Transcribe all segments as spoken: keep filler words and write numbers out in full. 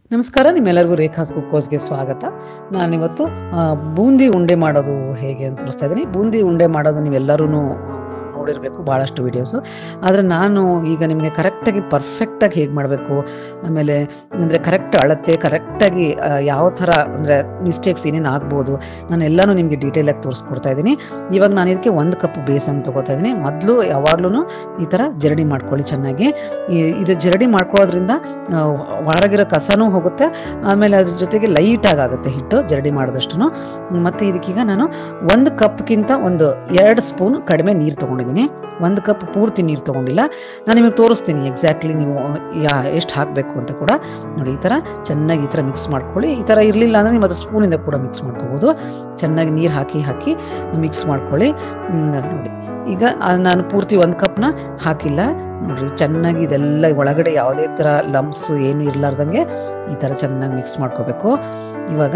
ನಮಸ್ಕಾರ, ನಿಮ್ಮೆಲ್ಲರಿಗೂ ರೇಖಾಸ್ ಕುಕ್ಕೋಸ್ಗೆ ಸ್ವಾಗತ. ನಾನಿವತ್ತು ಬೂಂದಿ ಉಂಡೆ ಮಾಡೋದು ಹೇಗೆ ಅಂತ ತೋರಿಸ್ತಾ ಇದ್ದೀನಿ. ಬೂಂದಿ ಉಂಡೆ ಮಾಡೋದು ನೀವೆಲ್ಲರೂ ನೋಡಿರಬೇಕು, ಭಾಳಷ್ಟು ವೀಡಿಯೋಸು. ಆದರೆ ನಾನು ಈಗ ನಿಮಗೆ ಕರೆಕ್ಟಾಗಿ ಪರ್ಫೆಕ್ಟಾಗಿ ಹೇಗೆ ಮಾಡಬೇಕು, ಆಮೇಲೆ ಅಂದರೆ ಕರೆಕ್ಟ್ ಅಳತೆ, ಕರೆಕ್ಟಾಗಿ ಯಾವ ಥರ ಅಂದರೆ ಮಿಸ್ಟೇಕ್ಸ್ ಏನೇನು ಆಗ್ಬೋದು, ನಾನು ಎಲ್ಲನೂ ನಿಮಗೆ ಡೀಟೇಲಾಗಿ ತೋರಿಸ್ಕೊಡ್ತಾ ಇದ್ದೀನಿ. ಇವಾಗ ನಾನು ಇದಕ್ಕೆ ಒಂದು ಕಪ್ ಬೇಸನ್ ತೊಗೋತಾ ಇದ್ದೀನಿ. ಮೊದಲು ಯಾವಾಗಲೂ ಈ ಥರ ಜರಡಿ ಮಾಡ್ಕೊಳ್ಳಿ ಚೆನ್ನಾಗಿ. ಇದು ಜರಡಿ ಮಾಡ್ಕೊಳ್ಳೋದ್ರಿಂದ ಒಳಗಿರೋ ಕಸನೂ ಹೋಗುತ್ತೆ, ಆಮೇಲೆ ಅದ್ರ ಜೊತೆಗೆ ಲೈಟಾಗಿ ಆಗುತ್ತೆ ಹಿಟ್ಟು ಜರಡಿ ಮಾಡಿದಷ್ಟು. ಮತ್ತು ಇದಕ್ಕೀಗ ನಾನು ಒಂದು ಕಪ್ಗಿಂತ ಒಂದು ಎರಡು ಸ್ಪೂನ್ ಕಡಿಮೆ ನೀರು ತೊಗೊಂಡಿದ್ದೀನಿ. ಒಂದು ಕಪ್ ಪೂರ್ತಿ ನೀರು ತೊಗೊಂಡಿಲ್ಲ. ನಾನು ನಿಮಗೆ ತೋರಿಸ್ತೀನಿ ಎಕ್ಸಾಕ್ಟ್ಲಿ ನೀವು ಯಾ ಎಷ್ಟು ಹಾಕಬೇಕು ಅಂತ ಕೂಡ. ನೋಡಿ, ಈ ಥರ ಚೆನ್ನಾಗಿ ಈ ಥರ ಮಿಕ್ಸ್ ಮಾಡ್ಕೊಳ್ಳಿ. ಈ ಥರ ಇರಲಿಲ್ಲ ಅಂದರೆ ನೀವು ಅದು ಸ್ಪೂನಿಂದ ಕೂಡ ಮಿಕ್ಸ್ ಮಾಡ್ಕೋಬೋದು. ಚೆನ್ನಾಗಿ ನೀರು ಹಾಕಿ ಹಾಕಿ ಮಿಕ್ಸ್ ಮಾಡ್ಕೊಳ್ಳಿ. ನೋಡಿ, ಈಗ ನಾನು ಪೂರ್ತಿ ಒಂದು ಕಪ್ನ ಹಾಕಿಲ್ಲ. ನೋಡಿರಿ, ಚೆನ್ನಾಗಿ ಇದೆಲ್ಲ ಒಳಗಡೆ ಯಾವುದೇ ಥರ ಲಂಪ್ಸು ಏನು ಇರಲಾರ್ದಂಗೆ ಈ ಥರ ಚೆನ್ನಾಗಿ ಮಿಕ್ಸ್ ಮಾಡ್ಕೋಬೇಕು. ಇವಾಗ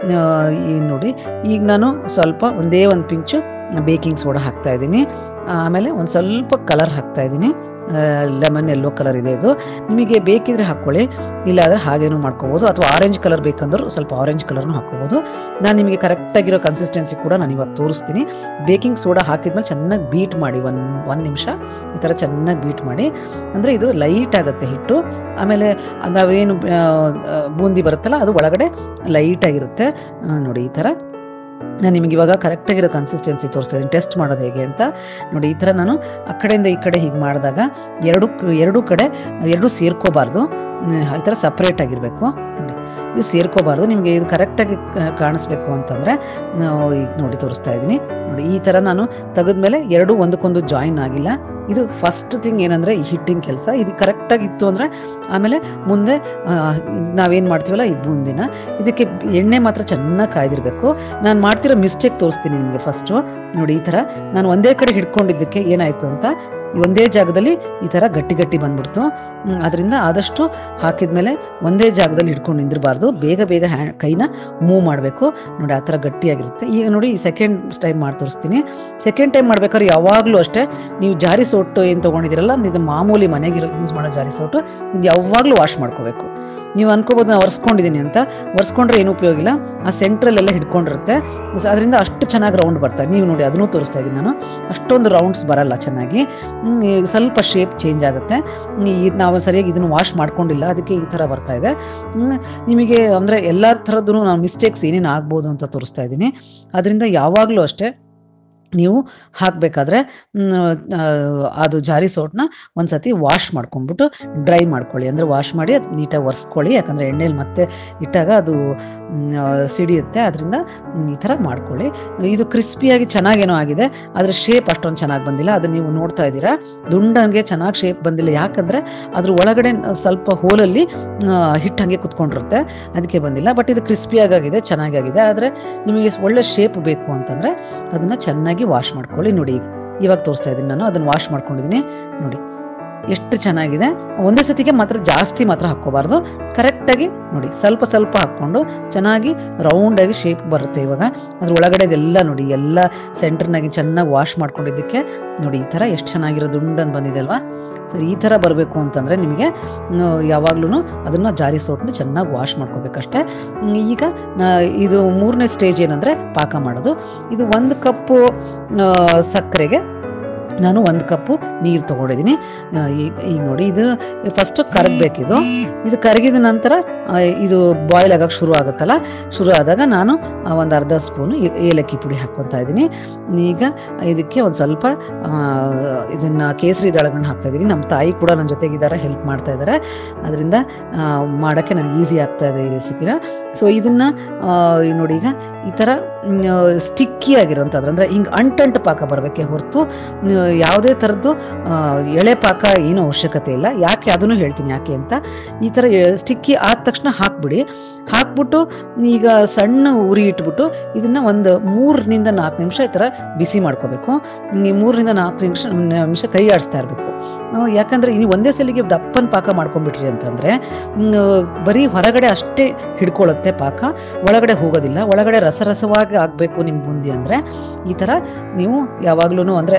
ಏನು ನೋಡಿ, ಈಗ ನಾನು ಸ್ವಲ್ಪ ಒಂದೇ ಒಂದು ಪಿಂಚು ಬೇಕಿಂಗ್ ಸೋಡಾ ಹಾಕ್ತಾ ಇದ್ದೀನಿ. ಆಮೇಲೆ ಒಂದು ಸ್ವಲ್ಪ ಕಲರ್ ಹಾಕ್ತಾ ಇದ್ದೀನಿ. ಲೆಮನ್ ಎಲ್ಲೋ ಕಲರ್ ಇದೆ ಇದು. ನಿಮಗೆ ಬೇಕಿದ್ರೆ ಹಾಕ್ಕೊಳ್ಳಿ, ಇಲ್ಲಾಂದರೆ ಹಾಗೇನೂ ಮಾಡ್ಕೋಬೋದು. ಅಥವಾ ಆರೆಂಜ್ ಕಲರ್ ಬೇಕಂದ್ರೂ ಸ್ವಲ್ಪ ಆರೆಂಜ್ ಕಲರ್ನೂ ಹಾಕ್ಕೋಬೋದು. ನಾನು ನಿಮಗೆ ಕರೆಕ್ಟಾಗಿರೋ ಕನ್ಸಿಸ್ಟೆನ್ಸಿ ಕೂಡ ನಾನು ಇವಾಗ ತೋರಿಸ್ತೀನಿ. ಬೇಕಿಂಗ್ ಸೋಡಾ ಹಾಕಿದ್ಮೇಲೆ ಚೆನ್ನಾಗಿ ಬೀಟ್ ಮಾಡಿ, ಒಂದು ಒಂದು ನಿಮಿಷ ಈ ಥರ ಚೆನ್ನಾಗಿ ಬೀಟ್ ಮಾಡಿ. ಅಂದರೆ ಇದು ಲೈಟ್ ಆಗುತ್ತೆ ಹಿಟ್ಟು. ಆಮೇಲೆ ನಾವೇನು ಬೂಂದಿ ಬರುತ್ತಲ್ಲ ಅದು ಒಳಗಡೆ ಲೈಟಾಗಿರುತ್ತೆ. ನೋಡಿ, ಈ ಥರ ನಾನು ನಿಮಗೆ ಇವಾಗ ಕರೆಕ್ಟಾಗಿರೋ ಕನ್ಸಿಸ್ಟೆನ್ಸಿ ತೋರಿಸ್ತಾ ಇದ್ದೀನಿ. ಟೆಸ್ಟ್ ಮಾಡೋದು ಹೇಗೆ ಅಂತ ನೋಡಿ. ಈ ಥರ ನಾನು ಆ ಕಡೆಯಿಂದ ಈ ಕಡೆ ಹೀಗೆ ಮಾಡಿದಾಗ ಎರಡು ಎರಡೂ ಕಡೆ ಎರಡೂ ಸೇರ್ಕೋಬಾರ್ದು. ಈ ಥರ ಸಪ್ರೇಟ್ ಆಗಿರಬೇಕು. ನೋಡಿ, ಇದು ಸೇರ್ಕೋಬಾರ್ದು. ನಿಮಗೆ ಇದು ಕರೆಕ್ಟಾಗಿ ಕಾಣಿಸ್ಬೇಕು ಅಂತಂದರೆ ಈಗ ನೋಡಿ ತೋರಿಸ್ತಾ ಇದ್ದೀನಿ. ನೋಡಿ, ಈ ಥರ ನಾನು ತೆಗೆದ್ಮೇಲೆ ಎರಡೂ ಒಂದಕ್ಕೊಂದು ಜಾಯಿನ್ ಆಗಿಲ್ಲ. ಇದು ಫಸ್ಟ್ ಥಿಂಗ್ ಏನಂದರೆ ಈ ಹಿಟ್ಟಿನ ಕೆಲಸ. ಇದು ಕರೆಕ್ಟಾಗಿತ್ತು ಅಂದರೆ ಆಮೇಲೆ ಮುಂದೆ ನಾವೇನು ಮಾಡ್ತೀವಲ್ಲ ಇದು ಬೂಂದಿನ, ಇದಕ್ಕೆ ಎಣ್ಣೆ ಮಾತ್ರ ಚೆನ್ನಾಗಿ ಕಾಯ್ದಿರಬೇಕು. ನಾನು ಮಾಡ್ತಿರೋ ಮಿಸ್ಟೇಕ್ ತೋರಿಸ್ತೀನಿ ನಿಮಗೆ ಫಸ್ಟು. ನೋಡಿ, ಈ ಥರ ನಾನು ಒಂದೇ ಕಡೆ ಹಿಡ್ಕೊಂಡಿದ್ದಕ್ಕೆ ಏನಾಯಿತು ಅಂತ, ಒಂದೇ ಜಾಗದಲ್ಲಿ ಈ ಥರ ಗಟ್ಟಿ ಗಟ್ಟಿ ಬಂದ್ಬಿಡ್ತು. ಅದರಿಂದ ಆದಷ್ಟು ಹಾಕಿದ್ಮೇಲೆ ಒಂದೇ ಜಾಗದಲ್ಲಿ ಹಿಡ್ಕೊಂಡು ನಿಂದಿರಬಾರ್ದು. ಬೇಗ ಬೇಗ ಹ್ಯಾ ಕೈನ ಮೂವ್ ಮಾಡಬೇಕು. ನೋಡಿ, ಆ ಥರ ಗಟ್ಟಿಯಾಗಿರುತ್ತೆ. ಈಗ ನೋಡಿ, ಈ ಸೆಕೆಂಡ್ ಟೈಮ್ ಮಾಡಿ ತೋರಿಸ್ತೀನಿ. ಸೆಕೆಂಡ್ ಟೈಮ್ ಮಾಡ್ಬೇಕಾದ್ರೆ ಯಾವಾಗಲೂ ಅಷ್ಟೇ, ನೀವು ಜಾರಿ ಸೋಟು ಏನು ತೊಗೊಂಡಿದ್ದೀರಲ್ಲ, ಇದು ಮಾಮೂಲಿ ಮನೆಗೆ ಯೂಸ್ ಮಾಡೋ ಜಾರಿ ಸೋಟು, ಇದು ಯಾವಾಗಲೂ ವಾಶ್ ಮಾಡ್ಕೋಬೇಕು. ನೀವು ಅನ್ಕೋಬೋದು ನಾನು ಒರೆಸ್ಕೊಂಡಿದ್ದೀನಿ ಅಂತ. ಒರೆಸ್ಕೊಂಡ್ರೆ ಏನು ಉಪಯೋಗ ಇಲ್ಲ, ಆ ಸೆಂಟ್ರಲ್ಲೆಲ್ಲ ಹಿಡ್ಕೊಂಡಿರುತ್ತೆ. ಅದರಿಂದ ಅಷ್ಟು ಚೆನ್ನಾಗಿ ರೌಂಡ್ ಬರ್ತಾರೆ. ನೀವು ನೋಡಿ, ಅದನ್ನೂ ತೋರಿಸ್ತಾ ಇದ್ದೀನಿ ನಾನು. ಅಷ್ಟೊಂದು ರೌಂಡ್ಸ್ ಬರಲ್ಲ ಚೆನ್ನಾಗಿ, ಸ್ವಲ್ಪ ಶೇಪ್ ಚೇಂಜ್ ಆಗುತ್ತೆ. ನಾವು ಸರಿಯಾಗಿ ಇದನ್ನು ವಾಶ್ ಮಾಡ್ಕೊಂಡಿಲ್ಲ, ಅದಕ್ಕೆ ಈ ಥರ ಬರ್ತಾ ಇದೆ. ನಿಮಗೆ ಅಂದರೆ ಎಲ್ಲ ಥರದ್ದು ನಾವು ಮಿಸ್ಟೇಕ್ಸ್ ಏನೇನು ಆಗ್ಬೋದು ಅಂತ ತೋರಿಸ್ತಾ ಇದ್ದೀನಿ. ಅದರಿಂದ ಯಾವಾಗಲೂ ಅಷ್ಟೇ ನೀವು ಹಾಕಬೇಕಾದ್ರೆ ಅದು ಜಾರಿ ಸೋಟನ್ನ ಒಂದು ಸತಿ ವಾಶ್ ಮಾಡ್ಕೊಂಡ್ಬಿಟ್ಟು ಡ್ರೈ ಮಾಡ್ಕೊಳ್ಳಿ. ಅಂದರೆ ವಾಶ್ ಮಾಡಿ ಅದು ನೀಟಾಗಿ ಒರೆಸ್ಕೊಳ್ಳಿ. ಯಾಕಂದರೆ ಎಣ್ಣೆಲಿ ಮತ್ತೆ ಇಟ್ಟಾಗ ಅದು ಸಿಡಿಯುತ್ತೆ. ಅದರಿಂದ ಈ ಥರ ಮಾಡ್ಕೊಳ್ಳಿ. ಇದು ಕ್ರಿಸ್ಪಿಯಾಗಿ ಚೆನ್ನಾಗೇನೋ ಆಗಿದೆ, ಆದರೆ ಶೇಪ್ ಅಷ್ಟೊಂದು ಚೆನ್ನಾಗಿ ಬಂದಿಲ್ಲ. ಅದು ನೀವು ನೋಡ್ತಾ ಇದ್ದೀರಾ, ದುಂಡಂಗೆ ಚೆನ್ನಾಗಿ ಶೇಪ್ ಬಂದಿಲ್ಲ. ಯಾಕಂದರೆ ಅದ್ರ ಒಳಗಡೆ ಸ್ವಲ್ಪ ಹೋಲಲ್ಲಿ ಹಿಟ್ಟು ಹಾಗೆ ಕುತ್ಕೊಂಡಿರುತ್ತೆ, ಅದಕ್ಕೆ ಬಂದಿಲ್ಲ. ಬಟ್ ಇದು ಕ್ರಿಸ್ಪಿಯಾಗಿದೆ, ಚೆನ್ನಾಗಾಗಿದೆ. ಆದರೆ ನಿಮಗೆ ಒಳ್ಳೆ ಶೇಪ್ ಬೇಕು ಅಂತಂದರೆ ಅದನ್ನು ಚೆನ್ನಾಗಿ ವಾಶ್ ಮಾಡ್ಕೊಳ್ಳಿ. ನೋಡಿ, ಇವಾಗ ತೋರಿಸ್ತಾ ಇದ್ದೀನಿ ನಾನು, ಅದನ್ನು ವಾಶ್ ಮಾಡ್ಕೊಂಡಿದ್ದೀನಿ. ನೋಡಿ ಎಷ್ಟು ಚೆನ್ನಾಗಿದೆ. ಒಂದೇ ಸತಿಗೆ ಮಾತ್ರ ಜಾಸ್ತಿ ಮಾತ್ರ ಹಾಕ್ಕೋಬಾರ್ದು. ಕರೆಕ್ಟಾಗಿ ನೋಡಿ, ಸ್ವಲ್ಪ ಸ್ವಲ್ಪ ಹಾಕ್ಕೊಂಡು ಚೆನ್ನಾಗಿ ರೌಂಡಾಗಿ ಶೇಪ್ ಬರುತ್ತೆ. ಇವಾಗ ಅದ್ರ ಒಳಗಡೆ ಇದೆಲ್ಲ ನೋಡಿ, ಎಲ್ಲ ಸೆಂಟರ್ನಾಗಿ ಚೆನ್ನಾಗಿ ವಾಶ್ ಮಾಡ್ಕೊಂಡಿದ್ದಕ್ಕೆ ನೋಡಿ ಈ ಥರ ಎಷ್ಟು ಚೆನ್ನಾಗಿರೋ ದುಂಡನ್ನು ಬಂದಿದೆ ಅಲ್ವಾ. ಸರಿ, ಈ ಥರ ಬರಬೇಕು ಅಂತಂದರೆ ನಿಮಗೆ ಯಾವಾಗ್ಲೂ ಅದನ್ನು ಜಾರಿ ಸೋಟನ್ನ ಚೆನ್ನಾಗಿ ವಾಶ್ ಮಾಡ್ಕೋಬೇಕಷ್ಟೆ. ಈಗ ಇದು ಮೂರನೇ ಸ್ಟೇಜ್ ಏನಂದರೆ ಪಾಕ ಮಾಡೋದು. ಇದು ಒಂದು ಕಪ್ಪು ಸಕ್ಕರೆಗೆ ನಾನು ಒಂದು ಕಪ್ಪು ನೀರು ತೊಗೊಂಡಿದ್ದೀನಿ. ಈಗ ಈಗ ನೋಡಿ, ಇದು ಫಸ್ಟು ಕರಗಬೇಕಿದು. ಇದು ಕರಗಿದ ನಂತರ ಇದು ಬಾಯ್ಲ್ ಆಗೋಕ್ಕೆ ಶುರು ಆಗುತ್ತಲ್ಲ, ಶುರು ಆದಾಗ ನಾನು ಒಂದು ಅರ್ಧ ಸ್ಪೂನು ಏಲಕ್ಕಿ ಪುಡಿ ಹಾಕ್ಕೊತಾ ಇದ್ದೀನಿ. ಈಗ ಇದಕ್ಕೆ ಒಂದು ಸ್ವಲ್ಪ ಇದನ್ನು ಕೇಸರಿ ದಳಗಳನ್ನ ಹಾಕ್ತಾಯಿದ್ದೀನಿ. ನಮ್ಮ ತಾಯಿ ಕೂಡ ನನ್ನ ಜೊತೆಗಿದ್ದಾರೆ, ಹೆಲ್ಪ್ ಮಾಡ್ತಾ ಇದ್ದಾರೆ. ಅದರಿಂದ ಮಾಡೋಕ್ಕೆ ನನಗೆ ಈಸಿ ಆಗ್ತಾ ಇದೆ ಈ ರೆಸಿಪಿನ. ಸೊ ಇದನ್ನು ನೋಡಿ, ಈಗ ಈ ಥರ ಸ್ಟಿಕ್ಕಿ ಆಗಿರೋಂಥದ್ದು, ಅಂದರೆ ಹಿಂಗೆ ಅಂಟಂಟು ಪಾಕ ಬರಬೇಕೆ ಹೊರತು ಯಾವುದೇ ಥರದ್ದು ಎಳೆ ಪಾಕ ಏನೂ ಅವಶ್ಯಕತೆ ಇಲ್ಲ. ಯಾಕೆ ಅದನ್ನು ಹೇಳ್ತೀನಿ ಯಾಕೆ ಅಂತ. ಈ ಥರ ಸ್ಟಿಕ್ಕಿ ಆದ ತಕ್ಷಣ ಹಾಕ್ಬಿಡಿ. ಹಾಕ್ಬಿಟ್ಟು ಈಗ ಸಣ್ಣ ಉರಿ ಇಟ್ಬಿಟ್ಟು ಇದನ್ನು ಒಂದು ಮೂರರಿಂದ ನಾಲ್ಕು ನಿಮಿಷ ಈ ಥರ ಬಿಸಿ ಮಾಡ್ಕೋಬೇಕು. ಈ ಮೂರರಿಂದ ನಾಲ್ಕು ನಿಮಿಷ ನಿಮಿಷ ಕೈ ಆಡಿಸ್ತಾ ಇರಬೇಕು. ಯಾಕಂದರೆ ನೀವು ಒಂದೇ ಸಲಿಗೆ ದಪ್ಪನ ಪಾಕ ಮಾಡ್ಕೊಂಡ್ಬಿಟ್ರಿ ಅಂತಂದರೆ ಬರೀ ಹೊರಗಡೆ ಅಷ್ಟೇ ಹಿಡ್ಕೊಳ್ಳುತ್ತೆ ಪಾಕ, ಒಳಗಡೆ ಹೋಗೋದಿಲ್ಲ. ಒಳಗಡೆ ರಸರಸವಾಗಿ ಆಗಬೇಕು ನಿಮ್ಮ ಬೂಂದಿ ಅಂದರೆ ಈ ಥರ ನೀವು ಯಾವಾಗಲೂ ಅಂದರೆ ಲೈಟಾಗಿ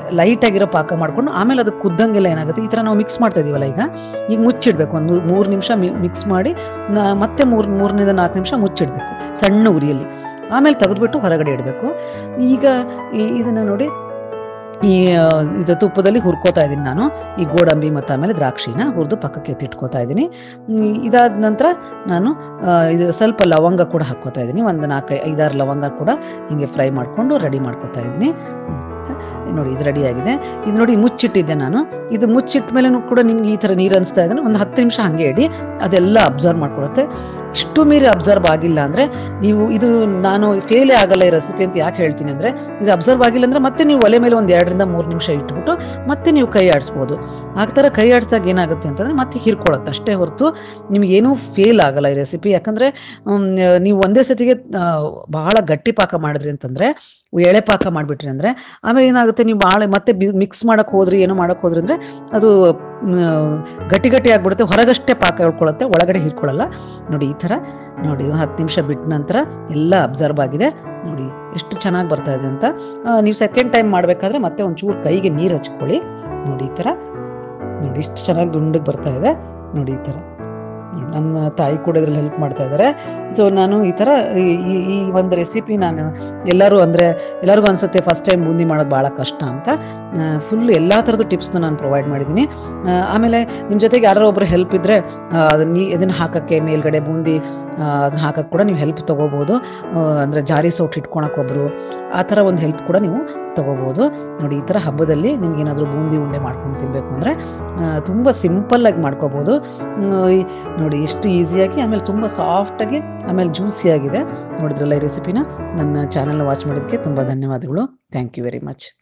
ಗಟ್ಟಿಯಾಗಿರೋ ಪಾಕ ಮಾಡ್ಕೊಂಡು ಆಮೇಲೆ ಅದು ಕುದ್ದಂಗೆಲ್ಲ ಏನಾಗುತ್ತೆ, ಈ ಥರ ನಾವು ಮಿಕ್ಸ್ ಮಾಡ್ತಾ ಇದೀವಲ್ಲ ಈಗ ಈಗ ಮುಚ್ಚಿಡ್ಬೇಕು. ಒಂದು ಮೂರು ನಿಮಿಷ ಮಿಕ್ಸ್ ಮಾಡಿ ಮತ್ತೆ ಮೂರು ಮೂರರಿಂದ ನಾಲ್ಕು ನಿಮಿಷ ಮುಚ್ಚಿಡ್ಬೇಕು ಸಣ್ಣ ಉರಿಯಲ್ಲಿ. ಆಮೇಲೆ ತೆಗೆದ್ಬಿಟ್ಟು ಹೊರಗಡೆ ಇಡಬೇಕು. ಈಗ ಇದನ್ನು ನೋಡಿ, ಈ ಇದು ತುಪ್ಪದಲ್ಲಿ ಹುರ್ಕೋತಾ ಇದ್ದೀನಿ ನಾನು ಈ ಗೋಡಂಬಿ ಮತ್ತು ಆಮೇಲೆ ದ್ರಾಕ್ಷಿನ ಹುರಿದು ಪಕ್ಕಕ್ಕೆ ಎತ್ತಿಟ್ಕೋತಾ ಇದ್ದೀನಿ. ಇದಾದ ನಂತರ ನಾನು ಇದು ಸ್ವಲ್ಪ ಲವಂಗ ಕೂಡ ಹಾಕ್ಕೋತಾ ಇದ್ದೀನಿ. ಒಂದು ನಾಲ್ಕು ಐದಾರು ಲವಂಗ ಕೂಡ ಹೀಗೆ ಫ್ರೈ ಮಾಡಿಕೊಂಡು ರೆಡಿ ಮಾಡ್ಕೋತಾ ಇದ್ದೀನಿ. ನೋಡಿ ಇದು ರೆಡಿ ಆಗಿದೆ. ಇದು ನೋಡಿ ಮುಚ್ಚಿಟ್ಟಿದ್ದೆ ನಾನು. ಇದು ಮುಚ್ಚಿಟ್ಟ ಮೇಲೆ ಕೂಡ ನಿಮ್ಗೆ ಈ ಥರ ನೀರು ಅನಿಸ್ತಾ ಇದ್ದಾನೆ, ಒಂದು ಹತ್ತು ನಿಮಿಷ ಹಾಗೆ ಇಡಿ, ಅದೆಲ್ಲ ಅಬ್ಸರ್ವ್ ಮಾಡ್ಕೊಳುತ್ತೆ. ಇಷ್ಟು ಮೀರಿ ಅಬ್ಸರ್ವ್ ಆಗಿಲ್ಲ ಅಂದರೆ ನೀವು ಇದು ನಾನು ಫೇಲೇ ಆಗಲ್ಲ ಈ ರೆಸಿಪಿ ಅಂತ ಯಾಕೆ ಹೇಳ್ತೀನಿ ಅಂದರೆ, ಇದು ಅಬ್ಸರ್ವ್ ಆಗಿಲ್ಲ ಅಂದರೆ ಮತ್ತೆ ನೀವು ಒಲೆ ಮೇಲೆ ಒಂದು ಎರಡರಿಂದ ಮೂರು ನಿಮಿಷ ಇಟ್ಬಿಟ್ಟು ಮತ್ತೆ ನೀವು ಕೈ ಆಡಿಸ್ಬೋದು. ಆ ಥರ ಕೈ ಆಡಿಸಿದಾಗ ಏನಾಗುತ್ತೆ ಅಂತಂದರೆ ಮತ್ತೆ ಹೀರ್ಕೊಳ್ಳುತ್ತೆ ಅಷ್ಟೇ ಹೊರತು ನಿಮಗೇನೂ ಫೇಲ್ ಆಗಲ್ಲ ಈ ರೆಸಿಪಿ. ಯಾಕಂದರೆ ನೀವು ಒಂದೇ ಸತಿಗೆ ಬಹಳ ಗಟ್ಟಿ ಪಾಕ ಮಾಡಿದ್ರಿ ಅಂತಂದರೆ, ಎಳೆ ಪಾಕ ಮಾಡಿಬಿಟ್ರಿ ಅಂದರೆ ಆಮೇಲೆ ಏನಾಗುತ್ತೆ, ನೀವು ಭಾಳ ಮತ್ತೆ ಬಿ ಮಿಕ್ಸ್ ಮಾಡೋಕ್ಕೆ ಹೋದ್ರಿ ಏನೋ ಮಾಡೋಕ್ಕೆ ಹೋದ್ರಿ ಅಂದರೆ ಅದು ಗಟ್ಟಿ ಗಟ್ಟಿ ಆಗಿಬಿಡುತ್ತೆ, ಹೊರಗಷ್ಟೇ ಪಾಕ ಹೇಳ್ಕೊಳ್ಳುತ್ತೆ, ಒಳಗಡೆ ಹಿಡ್ಕೊಳ್ಳಲ್ಲ. ನೋಡಿ ಈ ಥರ ನೋಡಿ ಹತ್ತು ನಿಮಿಷ ಬಿಟ್ಟ ನಂತರ ಎಲ್ಲ ಅಬ್ಸರ್ವ್ ಆಗಿದೆ. ನೋಡಿ ಎಷ್ಟು ಚೆನ್ನಾಗಿ ಬರ್ತಾ ಇದೆ ಅಂತ. ನೀವು ಸೆಕೆಂಡ್ ಟೈಮ್ ಮಾಡಬೇಕಾದ್ರೆ ಮತ್ತೆ ಒಂಚೂರು ಕೈಗೆ ನೀರು ಹಚ್ಕೊಳ್ಳಿ. ನೋಡಿ ಈ ಥರ ನೋಡಿ ಇಷ್ಟು ಚೆನ್ನಾಗಿ ದುಂಡಗೆ ಬರ್ತಾ ಇದೆ. ನೋಡಿ ಈ ಥರ ನಮ್ಮ ತಾಯಿ ಕೂಡ ಇದ್ರಲ್ಲಿ ಹೆಲ್ಪ್ ಮಾಡ್ತಾ ಇದ್ದಾರೆ. ಸೊ ನಾನು ಈ ಥರ ಈ ಈ ಒಂದು ರೆಸಿಪಿ ನಾನು ಎಲ್ಲರೂ ಅಂದರೆ ಎಲ್ಲರಿಗೂ ಅನಿಸುತ್ತೆ ಫಸ್ಟ್ ಟೈಮ್ ಬೂಂದಿ ಮಾಡೋದು ಭಾಳ ಕಷ್ಟ ಅಂತ. ಫುಲ್ ಎಲ್ಲ ಥರದ್ದು ಟಿಪ್ಸ್ನ ನಾನು ಪ್ರೊವೈಡ್ ಮಾಡಿದ್ದೀನಿ. ಆಮೇಲೆ ನಿಮ್ಮ ಜೊತೆಗೆ ಯಾರೋ ಒಬ್ಬರು ಹೆಲ್ಪ್ ಇದ್ದರೆ ಅದನ್ನ ಇದನ್ನು ಹಾಕೋಕ್ಕೆ ಮೇಲ್ಗಡೆ ಬೂಂದಿ ಅದನ್ನ ಹಾಕಕ್ಕೆ ಕೂಡ ನೀವು ಹೆಲ್ಪ್ ತೊಗೋಬೋದು. ಅಂದರೆ ಜಾರಿ ಸೌಟ್ ಇಟ್ಕೊಳಕ್ಕೆ ಒಬ್ಬರು ಆ ಥರ ಒಂದು ಹೆಲ್ಪ್ ಕೂಡ ನೀವು ತೊಗೋಬೋದು. ನೋಡಿ ಈ ಥರ ಹಬ್ಬದಲ್ಲಿ ನಿಮ್ಗೇನಾದರೂ ಬೂಂದಿ ಉಂಡೆ ಮಾಡ್ಕೊಂಡು ತಿನ್ನಬೇಕು ಅಂದರೆ ತುಂಬ ಸಿಂಪಲ್ಲಾಗಿ ಮಾಡ್ಕೋಬೋದು. ನೋಡಿ ಎಷ್ಟು ಈಸಿಯಾಗಿ, ಆಮೇಲೆ ತುಂಬ ಸಾಫ್ಟಾಗಿ, ಆಮೇಲೆ ಜ್ಯೂಸಿಯಾಗಿದೆ. ನೋಡಿದ್ರಲ್ಲ ಈ ರೆಸಿಪಿನ. ನನ್ನ ಚಾನಲ್ನ ವಾಚ್ ಮಾಡೋದಕ್ಕೆ ತುಂಬ ಧನ್ಯವಾದಗಳು. Thank you very much.